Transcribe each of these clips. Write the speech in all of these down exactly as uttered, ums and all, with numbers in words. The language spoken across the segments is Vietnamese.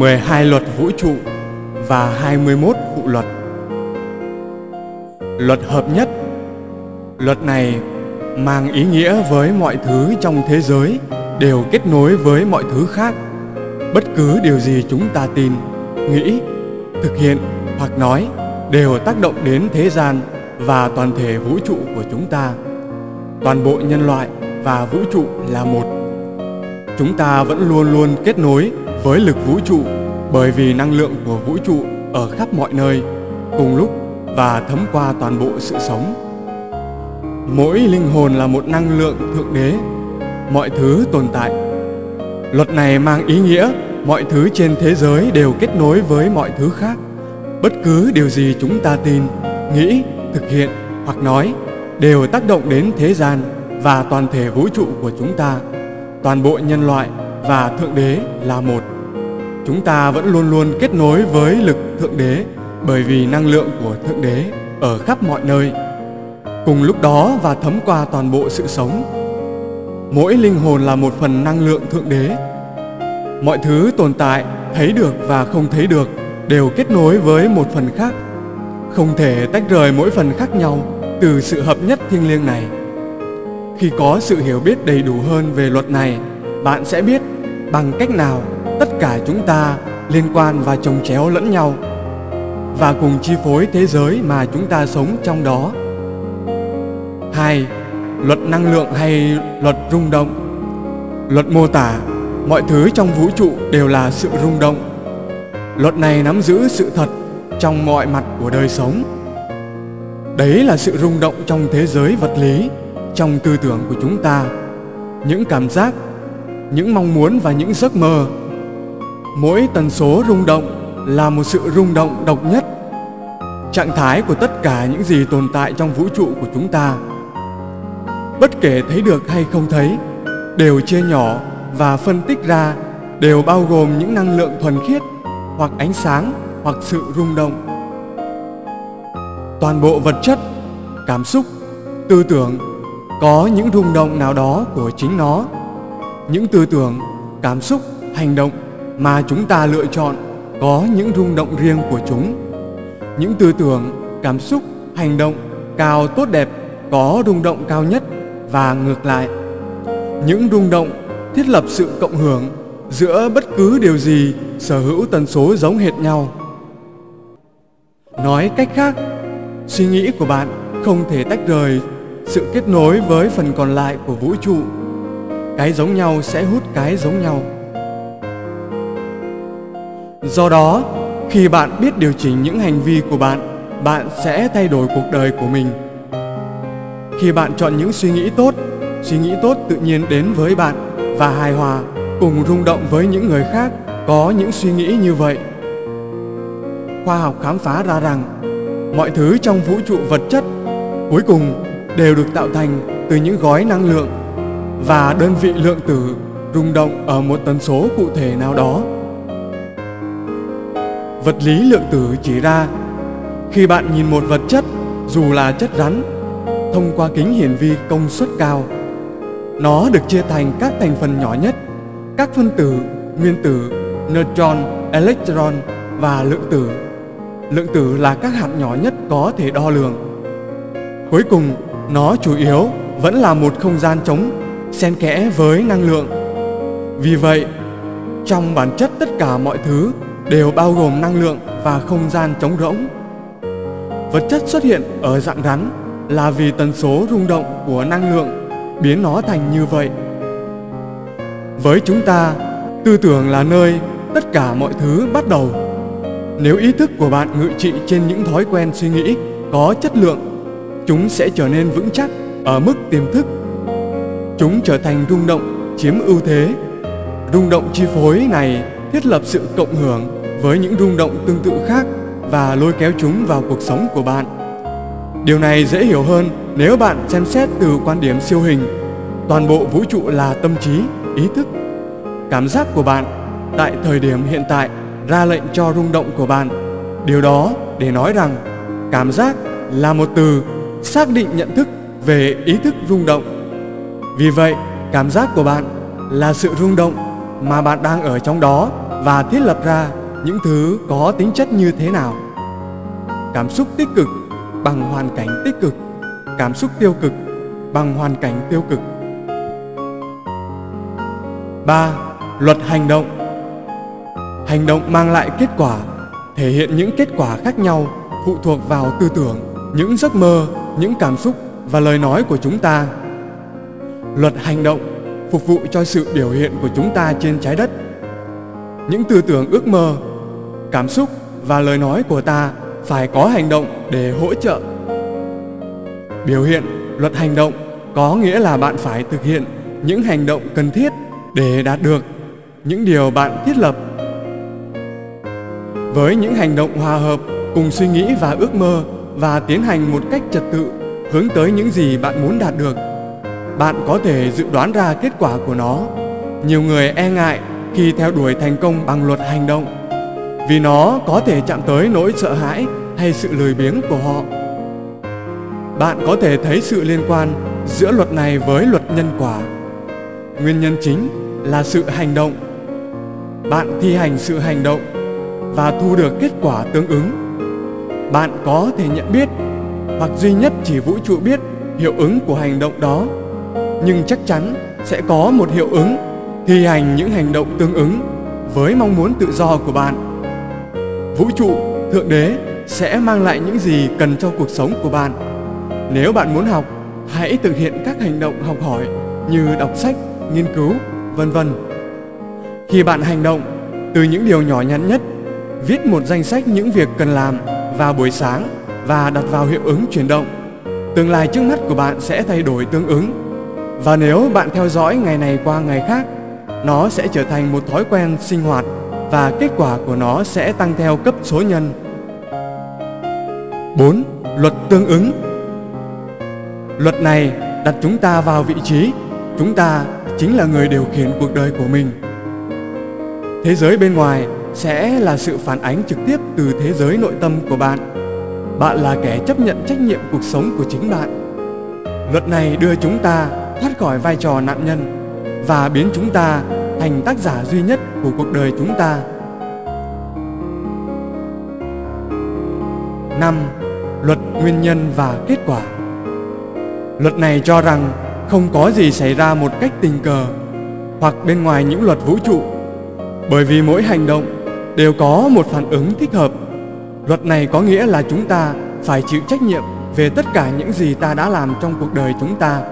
mười hai luật vũ trụ và hai mươi mốt phụ luật. Luật hợp nhất. Luật này mang ý nghĩa với mọi thứ trong thế giới đều kết nối với mọi thứ khác. Bất cứ điều gì chúng ta tin, nghĩ, thực hiện hoặc nói đều tác động đến thế gian và toàn thể vũ trụ của chúng ta. Toàn bộ nhân loại và vũ trụ là một. Chúng ta vẫn luôn luôn kết nối với lực vũ trụ bởi vì năng lượng của vũ trụ ở khắp mọi nơi, cùng lúc và thấm qua toàn bộ sự sống. Mỗi linh hồn là một năng lượng thượng đế, mọi thứ tồn tại. Luật này mang ý nghĩa mọi thứ trên thế giới đều kết nối với mọi thứ khác. Bất cứ điều gì chúng ta tin, nghĩ, thực hiện hoặc nói đều tác động đến thế gian và toàn thể vũ trụ của chúng ta. Toàn bộ nhân loại và Thượng Đế là một. Chúng ta vẫn luôn luôn kết nối với lực Thượng Đế bởi vì năng lượng của Thượng Đế ở khắp mọi nơi, cùng lúc đó và thấm qua toàn bộ sự sống. Mỗi linh hồn là một phần năng lượng Thượng Đế. Mọi thứ tồn tại, thấy được và không thấy được đều kết nối với một phần khác, không thể tách rời mỗi phần khác nhau từ sự hợp nhất thiêng liêng này. Khi có sự hiểu biết đầy đủ hơn về luật này, bạn sẽ biết bằng cách nào tất cả chúng ta liên quan và chồng chéo lẫn nhau và cùng chi phối thế giới mà chúng ta sống trong đó. Hai. Luật năng lượng hay luật rung động. Luật mô tả mọi thứ trong vũ trụ đều là sự rung động. Luật này nắm giữ sự thật trong mọi mặt của đời sống. Đấy là sự rung động trong thế giới vật lý, trong tư tưởng của chúng ta, những cảm giác, những mong muốn và những giấc mơ. Mỗi tần số rung động là một sự rung động độc nhất, trạng thái của tất cả những gì tồn tại trong vũ trụ của chúng ta. Bất kể thấy được hay không thấy, đều chia nhỏ và phân tích ra, đều bao gồm những năng lượng thuần khiết, hoặc ánh sáng, hoặc sự rung động. Toàn bộ vật chất, cảm xúc, tư tưởng có những rung động nào đó của chính nó. Những tư tưởng, cảm xúc, hành động mà chúng ta lựa chọn có những rung động riêng của chúng. Những tư tưởng, cảm xúc, hành động cao tốt đẹp có rung động cao nhất và ngược lại. Những rung động thiết lập sự cộng hưởng giữa bất cứ điều gì sở hữu tần số giống hệt nhau. Nói cách khác, suy nghĩ của bạn không thể tách rời sự kết nối với phần còn lại của vũ trụ. Cái giống nhau sẽ hút cái giống nhau. Do đó, khi bạn biết điều chỉnh những hành vi của bạn, bạn sẽ thay đổi cuộc đời của mình. Khi bạn chọn những suy nghĩ tốt, suy nghĩ tốt tự nhiên đến với bạn và hài hòa, cùng rung động với những người khác có những suy nghĩ như vậy. Khoa học khám phá ra rằng mọi thứ trong vũ trụ vật chất cuối cùng đều được tạo thành từ những gói năng lượng, và đơn vị lượng tử rung động ở một tần số cụ thể nào đó. Vật lý lượng tử chỉ ra khi bạn nhìn một vật chất, dù là chất rắn, thông qua kính hiển vi công suất cao, nó được chia thành các thành phần nhỏ nhất, các phân tử, nguyên tử, neutron, electron và lượng tử. Lượng tử là các hạt nhỏ nhất có thể đo lường. Cuối cùng, nó chủ yếu vẫn là một không gian trống xen kẽ với năng lượng. Vì vậy, trong bản chất tất cả mọi thứ đều bao gồm năng lượng và không gian trống rỗng. Vật chất xuất hiện ở dạng rắn là vì tần số rung động của năng lượng biến nó thành như vậy. Với chúng ta, tư tưởng là nơi tất cả mọi thứ bắt đầu. Nếu ý thức của bạn ngự trị trên những thói quen suy nghĩ có chất lượng, chúng sẽ trở nên vững chắc ở mức tiềm thức. Chúng trở thành rung động chiếm ưu thế. Rung động chi phối này thiết lập sự cộng hưởng với những rung động tương tự khác và lôi kéo chúng vào cuộc sống của bạn. Điều này dễ hiểu hơn nếu bạn xem xét từ quan điểm siêu hình. Toàn bộ vũ trụ là tâm trí, ý thức. Cảm giác của bạn tại thời điểm hiện tại ra lệnh cho rung động của bạn. Điều đó để nói rằng cảm giác là một từ xác định nhận thức về ý thức rung động. Vì vậy, cảm giác của bạn là sự rung động mà bạn đang ở trong đó và thiết lập ra những thứ có tính chất như thế nào. Cảm xúc tích cực bằng hoàn cảnh tích cực, cảm xúc tiêu cực bằng hoàn cảnh tiêu cực. ba. Luật hành động. Hành động mang lại kết quả, thể hiện những kết quả khác nhau phụ thuộc vào tư tưởng, những giấc mơ, những cảm xúc và lời nói của chúng ta. Luật hành động phục vụ cho sự biểu hiện của chúng ta trên trái đất. Những tư tưởng, ước mơ, cảm xúc và lời nói của ta phải có hành động để hỗ trợ. Biểu hiện luật hành động có nghĩa là bạn phải thực hiện những hành động cần thiết để đạt được những điều bạn thiết lập. Với những hành động hòa hợp cùng suy nghĩ và ước mơ và tiến hành một cách trật tự hướng tới những gì bạn muốn đạt được, bạn có thể dự đoán ra kết quả của nó. Nhiều người e ngại khi theo đuổi thành công bằng luật hành động vì nó có thể chạm tới nỗi sợ hãi hay sự lười biếng của họ. Bạn có thể thấy sự liên quan giữa luật này với luật nhân quả. Nguyên nhân chính là sự hành động. Bạn thi hành sự hành động và thu được kết quả tương ứng. Bạn có thể nhận biết, hoặc duy nhất chỉ vũ trụ biết, hiệu ứng của hành động đó, nhưng chắc chắn sẽ có một hiệu ứng thi hành những hành động tương ứng với mong muốn tự do của bạn. Vũ trụ, Thượng Đế sẽ mang lại những gì cần cho cuộc sống của bạn. Nếu bạn muốn học, hãy thực hiện các hành động học hỏi như đọc sách, nghiên cứu, vân vân. Khi bạn hành động, từ những điều nhỏ nhặt nhất, viết một danh sách những việc cần làm vào buổi sáng và đặt vào hiệu ứng chuyển động, tương lai trước mắt của bạn sẽ thay đổi tương ứng. Và nếu bạn theo dõi ngày này qua ngày khác, nó sẽ trở thành một thói quen sinh hoạt và kết quả của nó sẽ tăng theo cấp số nhân. bốn. Luật tương ứng. Luật này đặt chúng ta vào vị trí. Chúng ta chính là người điều khiển cuộc đời của mình. Thế giới bên ngoài sẽ là sự phản ánh trực tiếp từ thế giới nội tâm của bạn. Bạn là kẻ chấp nhận trách nhiệm cuộc sống của chính bạn. Luật này đưa chúng ta thoát khỏi vai trò nạn nhân và biến chúng ta thành tác giả duy nhất của cuộc đời chúng ta. năm. Luật nguyên nhân và kết quả. Luật này cho rằng không có gì xảy ra một cách tình cờ hoặc bên ngoài những luật vũ trụ, bởi vì mỗi hành động đều có một phản ứng thích hợp. Luật này có nghĩa là chúng ta phải chịu trách nhiệm về tất cả những gì ta đã làm trong cuộc đời chúng ta.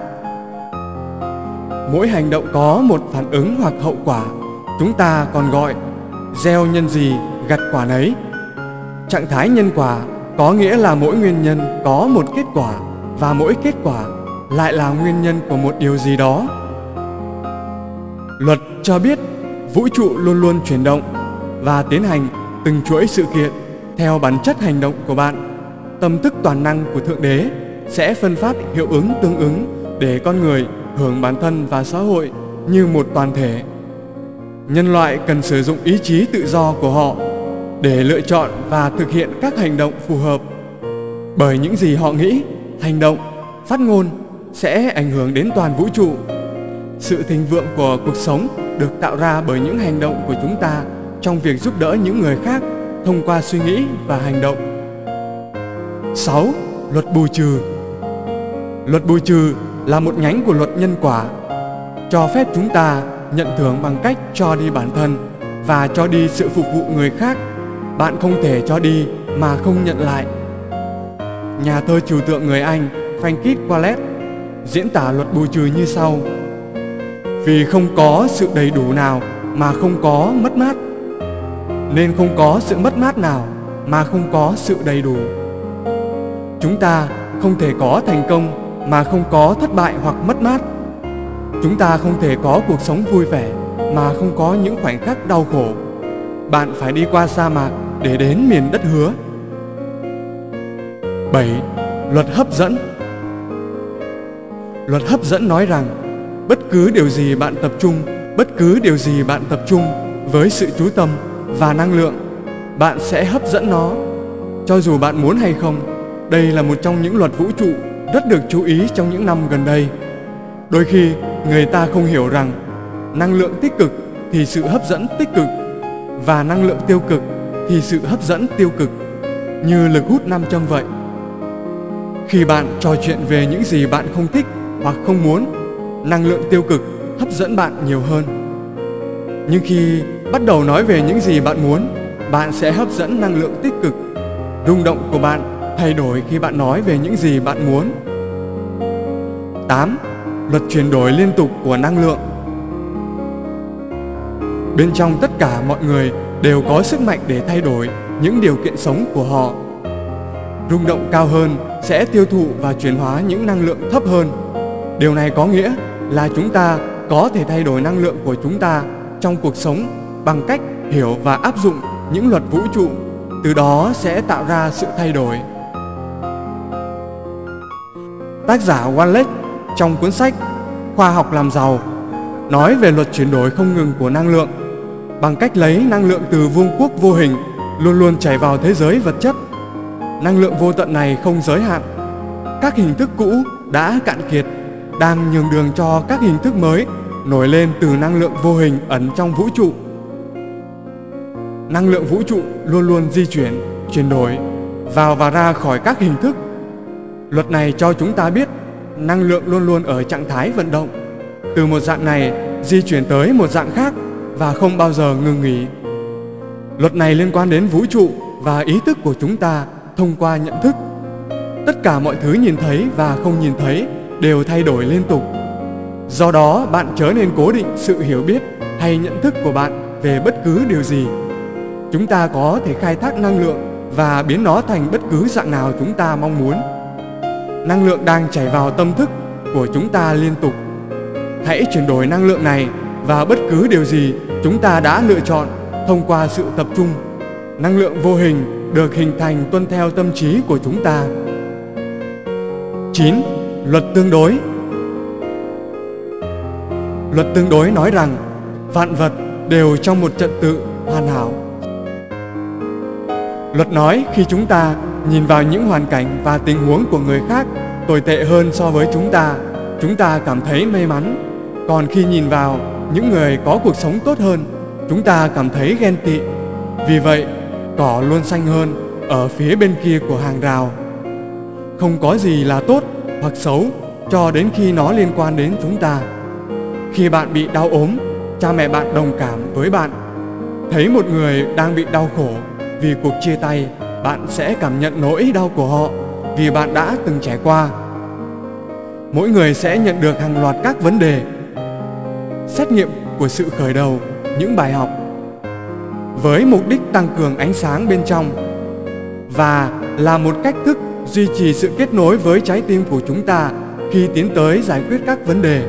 Mỗi hành động có một phản ứng hoặc hậu quả, chúng ta còn gọi gieo nhân gì gặt quả nấy. Trạng thái nhân quả có nghĩa là mỗi nguyên nhân có một kết quả và mỗi kết quả lại là nguyên nhân của một điều gì đó. Luật cho biết vũ trụ luôn luôn chuyển động và tiến hành từng chuỗi sự kiện theo bản chất hành động của bạn. Tâm thức toàn năng của Thượng Đế sẽ phân phát hiệu ứng tương ứng để con người hưởng bản thân và xã hội như một toàn thể. Nhân loại cần sử dụng ý chí tự do của họ để lựa chọn và thực hiện các hành động phù hợp. Bởi những gì họ nghĩ, hành động, phát ngôn sẽ ảnh hưởng đến toàn vũ trụ. Sự thịnh vượng của cuộc sống được tạo ra bởi những hành động của chúng ta trong việc giúp đỡ những người khác thông qua suy nghĩ và hành động. sáu. Luật bù trừ. Luật bù trừ là một nhánh của luật nhân quả, cho phép chúng ta nhận thưởng bằng cách cho đi bản thân và cho đi sự phục vụ người khác. Bạn không thể cho đi mà không nhận lại. Nhà thơ trừu tượng người Anh Francis Wallet diễn tả luật bù trừ như sau: vì không có sự đầy đủ nào mà không có mất mát, nên không có sự mất mát nào mà không có sự đầy đủ. Chúng ta không thể có thành công mà không có thất bại hoặc mất mát. Chúng ta không thể có cuộc sống vui vẻ mà không có những khoảnh khắc đau khổ. Bạn phải đi qua sa mạc để đến miền đất hứa. bảy. Luật hấp dẫn. Luật hấp dẫn nói rằng bất cứ điều gì bạn tập trung, bất cứ điều gì bạn tập trung với sự chú tâm và năng lượng, bạn sẽ hấp dẫn nó, cho dù bạn muốn hay không. Đây là một trong những luật vũ trụ rất được chú ý trong những năm gần đây. Đôi khi người ta không hiểu rằng năng lượng tích cực thì sự hấp dẫn tích cực, và năng lượng tiêu cực thì sự hấp dẫn tiêu cực, như lực hút nam châm vậy. Khi bạn trò chuyện về những gì bạn không thích hoặc không muốn, năng lượng tiêu cực hấp dẫn bạn nhiều hơn. Nhưng khi bắt đầu nói về những gì bạn muốn, bạn sẽ hấp dẫn năng lượng tích cực. Rung động của bạn thay đổi khi bạn nói về những gì bạn muốn. tám. Luật chuyển đổi liên tục của năng lượng. Bên trong tất cả mọi người đều có sức mạnh để thay đổi những điều kiện sống của họ. Rung động cao hơn sẽ tiêu thụ và chuyển hóa những năng lượng thấp hơn. Điều này có nghĩa là chúng ta có thể thay đổi năng lượng của chúng ta trong cuộc sống bằng cách hiểu và áp dụng những luật vũ trụ, từ đó sẽ tạo ra sự thay đổi. Tác giả Wallace trong cuốn sách Khoa học làm giàu nói về luật chuyển đổi không ngừng của năng lượng, bằng cách lấy năng lượng từ vương quốc vô hình luôn luôn chảy vào thế giới vật chất. Năng lượng vô tận này không giới hạn. Các hình thức cũ đã cạn kiệt, đang nhường đường cho các hình thức mới nổi lên từ năng lượng vô hình ẩn trong vũ trụ. Năng lượng vũ trụ luôn luôn di chuyển, chuyển đổi vào và ra khỏi các hình thức. Luật này cho chúng ta biết năng lượng luôn luôn ở trạng thái vận động, từ một dạng này di chuyển tới một dạng khác và không bao giờ ngừng nghỉ. Luật này liên quan đến vũ trụ và ý thức của chúng ta thông qua nhận thức. Tất cả mọi thứ nhìn thấy và không nhìn thấy đều thay đổi liên tục. Do đó, bạn chớ nên cố định sự hiểu biết hay nhận thức của bạn về bất cứ điều gì. Chúng ta có thể khai thác năng lượng và biến nó thành bất cứ dạng nào chúng ta mong muốn. Năng lượng đang chảy vào tâm thức của chúng ta liên tục. Hãy chuyển đổi năng lượng này vào bất cứ điều gì chúng ta đã lựa chọn thông qua sự tập trung. Năng lượng vô hình được hình thành tuân theo tâm trí của chúng ta. chín. Luật tương đối. Luật tương đối nói rằng vạn vật đều trong một trật tự hoàn hảo. Luật nói khi chúng ta nhìn vào những hoàn cảnh và tình huống của người khác tồi tệ hơn so với chúng ta, chúng ta cảm thấy may mắn. Còn khi nhìn vào những người có cuộc sống tốt hơn, chúng ta cảm thấy ghen tị. Vì vậy, cỏ luôn xanh hơn ở phía bên kia của hàng rào. Không có gì là tốt hoặc xấu cho đến khi nó liên quan đến chúng ta. Khi bạn bị đau ốm, cha mẹ bạn đồng cảm với bạn. Thấy một người đang bị đau khổ vì cuộc chia tay, bạn sẽ cảm nhận nỗi đau của họ vì bạn đã từng trải qua. Mỗi người sẽ nhận được hàng loạt các vấn đề. Xét nghiệm của sự khởi đầu, những bài học với mục đích tăng cường ánh sáng bên trong và là một cách thức duy trì sự kết nối với trái tim của chúng ta khi tiến tới giải quyết các vấn đề.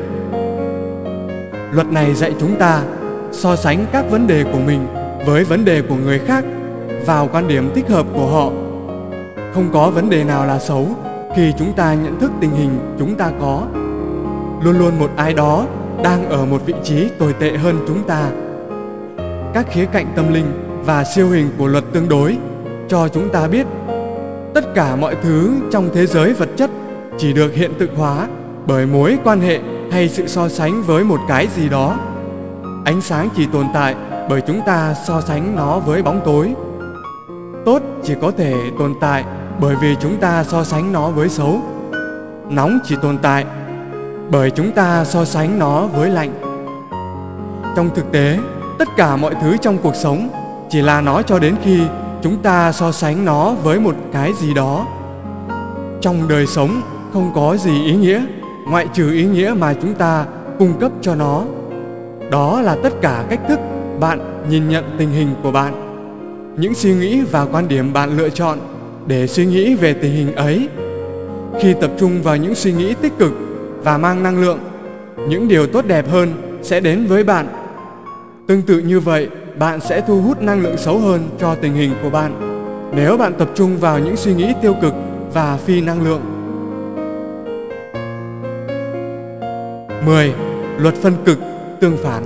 Luật này dạy chúng ta so sánh các vấn đề của mình với vấn đề của người khác vào quan điểm thích hợp của họ. Không có vấn đề nào là xấu khi chúng ta nhận thức tình hình chúng ta có. Luôn luôn một ai đó đang ở một vị trí tồi tệ hơn chúng ta. Các khía cạnh tâm linh và siêu hình của luật tương đối cho chúng ta biết tất cả mọi thứ trong thế giới vật chất chỉ được hiện thực hóa bởi mối quan hệ hay sự so sánh với một cái gì đó. Ánh sáng chỉ tồn tại bởi chúng ta so sánh nó với bóng tối. Tốt chỉ có thể tồn tại bởi vì chúng ta so sánh nó với xấu. Nóng chỉ tồn tại bởi chúng ta so sánh nó với lạnh. Trong thực tế, tất cả mọi thứ trong cuộc sống chỉ là nó cho đến khi chúng ta so sánh nó với một cái gì đó. Trong đời sống không có gì ý nghĩa ngoại trừ ý nghĩa mà chúng ta cung cấp cho nó. Đó là tất cả cách thức bạn nhìn nhận tình hình của bạn, những suy nghĩ và quan điểm bạn lựa chọn để suy nghĩ về tình hình ấy. Khi tập trung vào những suy nghĩ tích cực và mang năng lượng, những điều tốt đẹp hơn sẽ đến với bạn. Tương tự như vậy, bạn sẽ thu hút năng lượng xấu hơn cho tình hình của bạn nếu bạn tập trung vào những suy nghĩ tiêu cực và phi năng lượng. mười. Luật phân cực tương phản.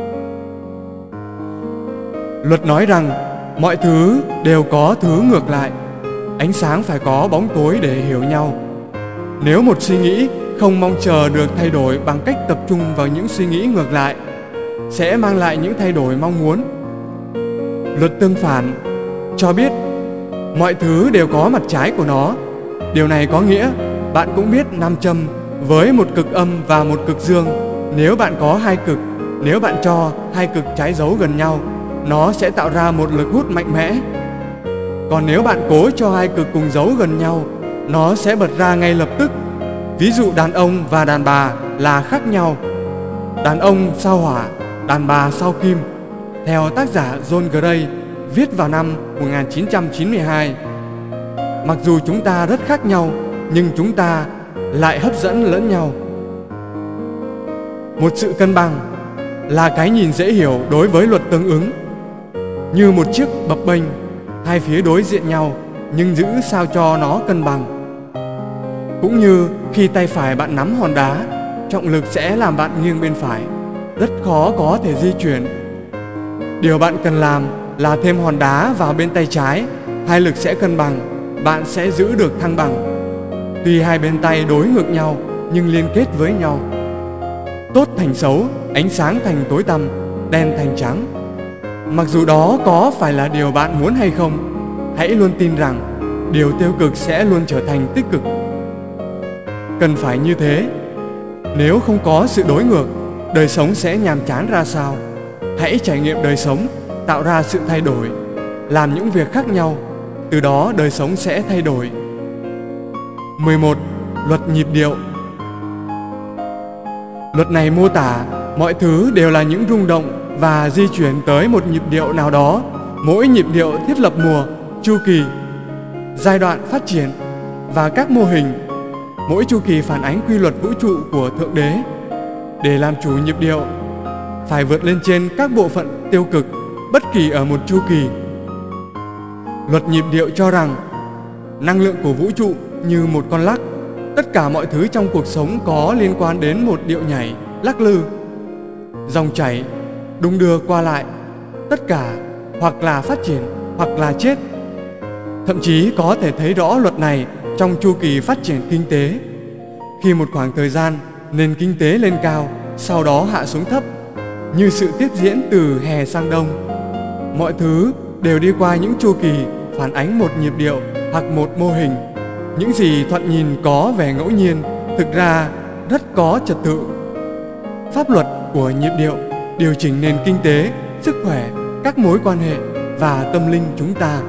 Luật nói rằng mọi thứ đều có thứ ngược lại. Ánh sáng phải có bóng tối để hiểu nhau. Nếu một suy nghĩ không mong chờ được thay đổi bằng cách tập trung vào những suy nghĩ ngược lại, sẽ mang lại những thay đổi mong muốn. Luật tương phản cho biết mọi thứ đều có mặt trái của nó. Điều này có nghĩa bạn cũng biết nam châm với một cực âm và một cực dương. Nếu bạn có hai cực, nếu bạn cho hai cực trái dấu gần nhau, nó sẽ tạo ra một lực hút mạnh mẽ. Còn nếu bạn cố cho hai cực cùng dấu gần nhau, nó sẽ bật ra ngay lập tức. Ví dụ đàn ông và đàn bà là khác nhau. Đàn ông sao hỏa, đàn bà sao kim. Theo tác giả John Gray, viết vào năm một nghìn chín trăm chín mươi hai. Mặc dù chúng ta rất khác nhau, nhưng chúng ta lại hấp dẫn lẫn nhau. Một sự cân bằng là cái nhìn dễ hiểu đối với luật tương ứng. Như một chiếc bập bênh, hai phía đối diện nhau, nhưng giữ sao cho nó cân bằng. Cũng như khi tay phải bạn nắm hòn đá, trọng lực sẽ làm bạn nghiêng bên phải, rất khó có thể di chuyển. Điều bạn cần làm là thêm hòn đá vào bên tay trái, hai lực sẽ cân bằng, bạn sẽ giữ được thăng bằng. Tuy hai bên tay đối ngược nhau nhưng liên kết với nhau. Tốt thành xấu, ánh sáng thành tối tăm, đen thành trắng. Mặc dù đó có phải là điều bạn muốn hay không, hãy luôn tin rằng điều tiêu cực sẽ luôn trở thành tích cực. Cần phải như thế. Nếu không có sự đối ngược, đời sống sẽ nhàm chán ra sao? Hãy trải nghiệm đời sống, tạo ra sự thay đổi, làm những việc khác nhau, từ đó đời sống sẽ thay đổi. mười một. Luật nhịp điệu. Luật này mô tả mọi thứ đều là những rung động và di chuyển tới một nhịp điệu nào đó. Mỗi nhịp điệu thiết lập mùa, chu kỳ, giai đoạn phát triển và các mô hình. Mỗi chu kỳ phản ánh quy luật vũ trụ của Thượng Đế. Để làm chủ nhịp điệu, phải vượt lên trên các bộ phận tiêu cực bất kỳ ở một chu kỳ. Luật nhịp điệu cho rằng năng lượng của vũ trụ như một con lắc. Tất cả mọi thứ trong cuộc sống có liên quan đến một điệu nhảy, lắc lư, dòng chảy, đung đưa qua lại. Tất cả hoặc là phát triển hoặc là chết. Thậm chí có thể thấy rõ luật này trong chu kỳ phát triển kinh tế. Khi một khoảng thời gian nền kinh tế lên cao, sau đó hạ xuống thấp, như sự tiếp diễn từ hè sang đông. Mọi thứ đều đi qua những chu kỳ phản ánh một nhịp điệu hoặc một mô hình. Những gì thoạt nhìn có vẻ ngẫu nhiên thực ra rất có trật tự. Pháp luật của nhịp điệu điều chỉnh nền kinh tế, sức khỏe, các mối quan hệ và tâm linh chúng ta.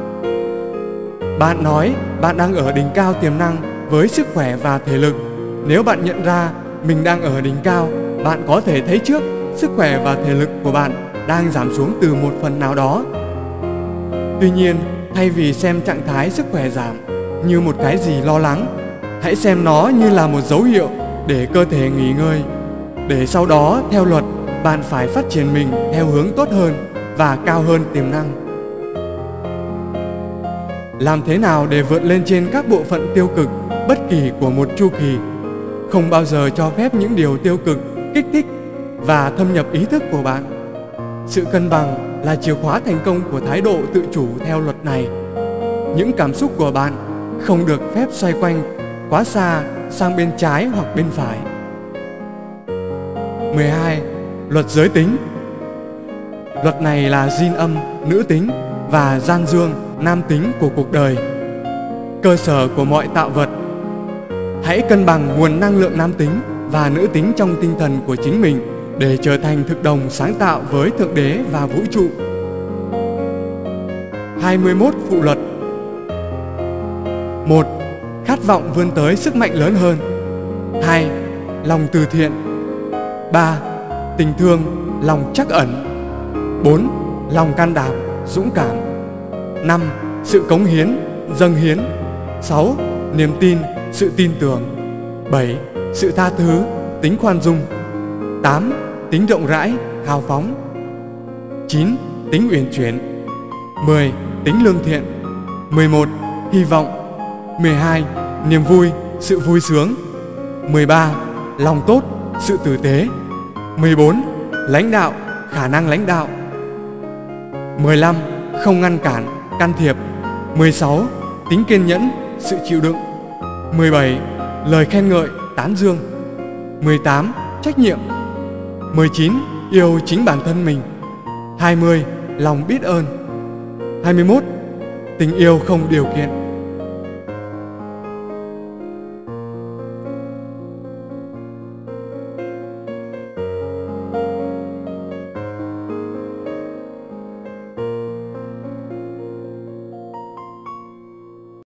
Bạn nói bạn đang ở đỉnh cao tiềm năng với sức khỏe và thể lực. Nếu bạn nhận ra mình đang ở đỉnh cao, bạn có thể thấy trước sức khỏe và thể lực của bạn đang giảm xuống từ một phần nào đó. Tuy nhiên, thay vì xem trạng thái sức khỏe giảm như một cái gì lo lắng, hãy xem nó như là một dấu hiệu để cơ thể nghỉ ngơi, để sau đó theo luật bạn phải phát triển mình theo hướng tốt hơn và cao hơn tiềm năng. Làm thế nào để vượt lên trên các bộ phận tiêu cực bất kỳ của một chu kỳ? Không bao giờ cho phép những điều tiêu cực kích thích và thâm nhập ý thức của bạn. Sự cân bằng là chìa khóa thành công của thái độ tự chủ theo luật này. Những cảm xúc của bạn không được phép xoay quanh quá xa sang bên trái hoặc bên phải. mười hai. Luật giới tính. Luật này là yin âm, nữ tính và gian dương, nam tính của cuộc đời, cơ sở của mọi tạo vật. Hãy cân bằng nguồn năng lượng nam tính và nữ tính trong tinh thần của chính mình để trở thành thực đồng sáng tạo với Thượng Đế và vũ trụ. hai mươi mốt phụ luật. một. Khát vọng vươn tới sức mạnh lớn hơn. hai. Lòng từ thiện. ba. Tình thương, lòng trắc ẩn. bốn. Lòng can đảm, dũng cảm. năm. Sự cống hiến, dâng hiến. sáu. Niềm tin, sự tin tưởng. bảy. Sự tha thứ, tính khoan dung. tám. Tính rộng rãi, hào phóng. chín. Tính uyển chuyển. mười. Tính lương thiện. mười một. Hy vọng. mười hai. Niềm vui, sự vui sướng. mười ba. Lòng tốt, sự tử tế. mười bốn. Lãnh đạo, khả năng lãnh đạo. mười lăm. Không ngăn cản, can thiệp. mười sáu. Tính kiên nhẫn, sự chịu đựng. mười bảy. Lời khen ngợi, tán dương. mười tám. Trách nhiệm. mười chín. Yêu chính bản thân mình. hai mươi. Lòng biết ơn. hai mươi mốt. Tình yêu không điều kiện.